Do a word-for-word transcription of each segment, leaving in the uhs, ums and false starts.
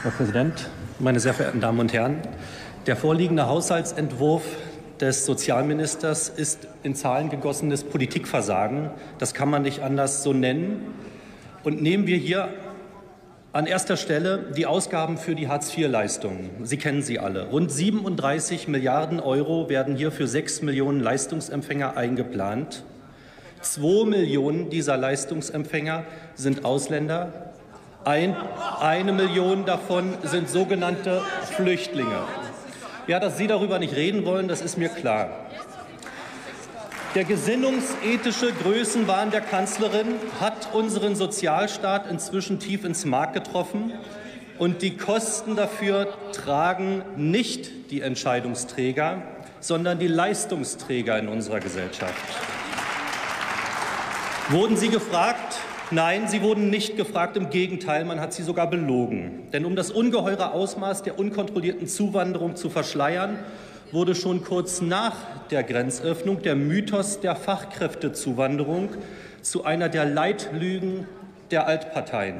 Herr Präsident, meine sehr verehrten Damen und Herren! Der vorliegende Haushaltsentwurf des Sozialministers ist in Zahlen gegossenes Politikversagen. Das kann man nicht anders so nennen. Und nehmen wir hier an erster Stelle die Ausgaben für die Hartz-vier-Leistungen. Sie kennen sie alle. Rund siebenunddreißig Milliarden Euro werden hier für sechs Millionen Leistungsempfänger eingeplant. Zwei Millionen dieser Leistungsempfänger sind Ausländer. Ein, eine Million davon sind sogenannte Flüchtlinge. Ja, dass Sie darüber nicht reden wollen, das ist mir klar. Der gesinnungsethische Größenwahn der Kanzlerin hat unseren Sozialstaat inzwischen tief ins Mark getroffen. Und die Kosten dafür tragen nicht die Entscheidungsträger, sondern die Leistungsträger in unserer Gesellschaft. Wurden Sie gefragt? Nein, Sie wurden nicht gefragt. Im Gegenteil, man hat sie sogar belogen. Denn um das ungeheure Ausmaß der unkontrollierten Zuwanderung zu verschleiern, wurde schon kurz nach der Grenzöffnung der Mythos der Fachkräftezuwanderung zu einer der Leitlügen der Altparteien.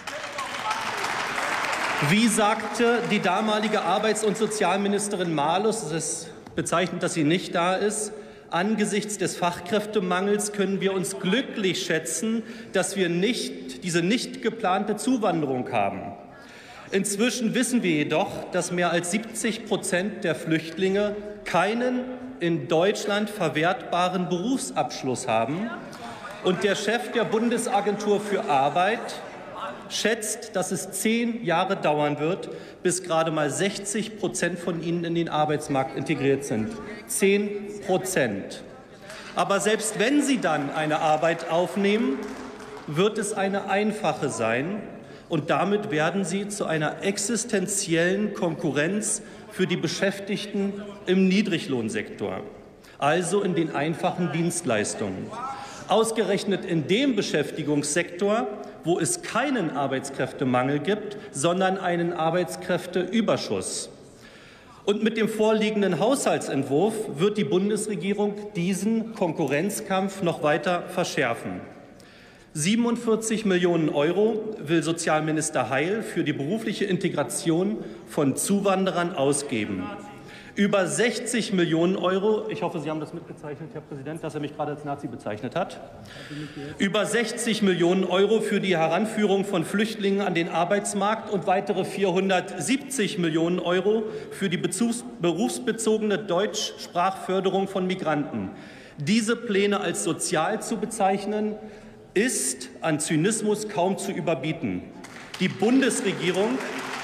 Wie sagte die damalige Arbeits- und Sozialministerin Malus, es ist bezeichnend, dass sie nicht da ist, angesichts des Fachkräftemangels können wir uns glücklich schätzen, dass wir nicht, diese nicht geplante Zuwanderung haben. Inzwischen wissen wir jedoch, dass mehr als siebzig Prozent der Flüchtlinge keinen in Deutschland verwertbaren Berufsabschluss haben. Und der Chef der Bundesagentur für Arbeit schätzt, dass es zehn Jahre dauern wird, bis gerade mal sechzig Prozent von ihnen in den Arbeitsmarkt integriert sind. Zehn Prozent. Aber selbst wenn sie dann eine Arbeit aufnehmen, wird es eine einfache sein. Und damit werden sie zu einer existenziellen Konkurrenz für die Beschäftigten im Niedriglohnsektor, also in den einfachen Dienstleistungen. Ausgerechnet in dem Beschäftigungssektor, wo es keinen Arbeitskräftemangel gibt, sondern einen Arbeitskräfteüberschuss. Und mit dem vorliegenden Haushaltsentwurf wird die Bundesregierung diesen Konkurrenzkampf noch weiter verschärfen. siebenundvierzig Millionen Euro will Sozialminister Heil für die berufliche Integration von Zuwanderern ausgeben. Über sechzig Millionen Euro, ich hoffe, Sie haben das mitgezeichnet, Herr Präsident, dass er mich gerade als Nazi bezeichnet hat, über sechzig Millionen Euro für die Heranführung von Flüchtlingen an den Arbeitsmarkt und weitere vierhundertsiebzig Millionen Euro für die berufsbezogene Deutschsprachförderung von Migranten. Diese Pläne als sozial zu bezeichnen, ist an Zynismus kaum zu überbieten. Die Bundesregierung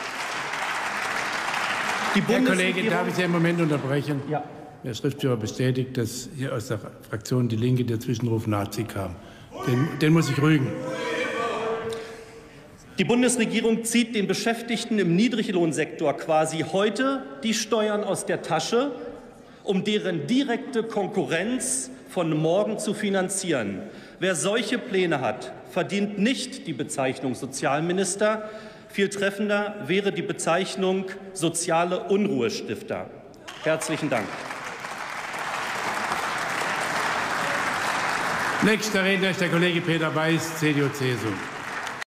Die Herr Kollege, darf ich Sie einen Moment unterbrechen? Ja. Der Schriftführer bestätigt, dass hier aus der Fraktion Die Linke der Zwischenruf Nazi kam. Den, den muss ich rügen. Die Bundesregierung zieht den Beschäftigten im Niedriglohnsektor quasi heute die Steuern aus der Tasche, um deren direkte Konkurrenz von morgen zu finanzieren. Wer solche Pläne hat, verdient nicht die Bezeichnung Sozialminister. Viel treffender wäre die Bezeichnung soziale Unruhestifter. Herzlichen Dank. Nächster Redner ist der Kollege Peter Weiß, C D U C S U.